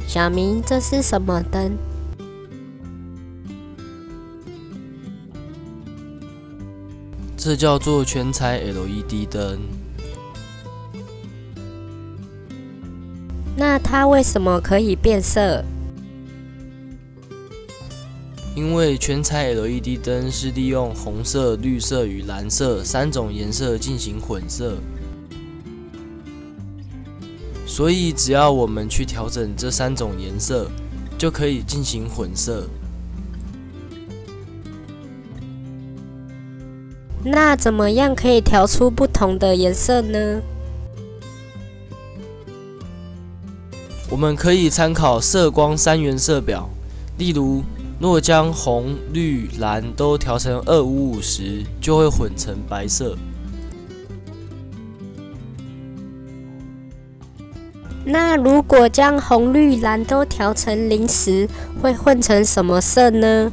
小明，这是什么灯？ 这叫做全彩 LED 灯。 那它为什么可以变色？ 因为全彩 LED 灯是利用红色、绿色与蓝色3种颜色进行混色，所以只要我们去调整这3种颜色，就可以进行混色。 那怎么样可以调出不同的颜色呢？ 我们可以参考色光3原色表，例如若将红、绿、蓝都调成2550时，就会混成白色。 那如果将红、绿、蓝都调成0时，会混成什么色呢？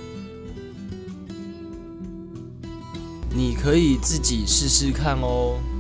你可以自己试试看哦。